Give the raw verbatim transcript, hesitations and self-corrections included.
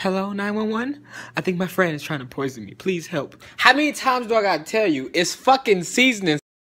Hello, nine one one? I think my friend is trying to poison me. Please help. How many times do I gotta tell you? It's fucking seasoning.